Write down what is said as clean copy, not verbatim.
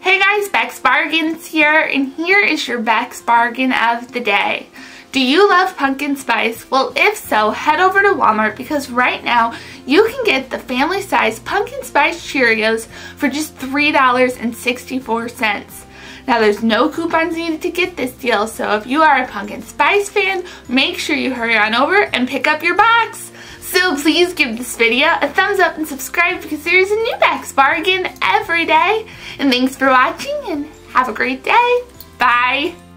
Hey guys, Beck's Bargains here, and here is your Beck's Bargain of the day. Do you love pumpkin spice? Well, if so, head over to Walmart because right now you can get the family size pumpkin spice Cheerios for just $3.64. Now there's no coupons needed to get this deal, so if you are a pumpkin spice fan, make sure you hurry on over and pick up your box. So please give this video a thumbs up and subscribe because there's a new Beck's Bargain every day. And thanks for watching and have a great day. Bye.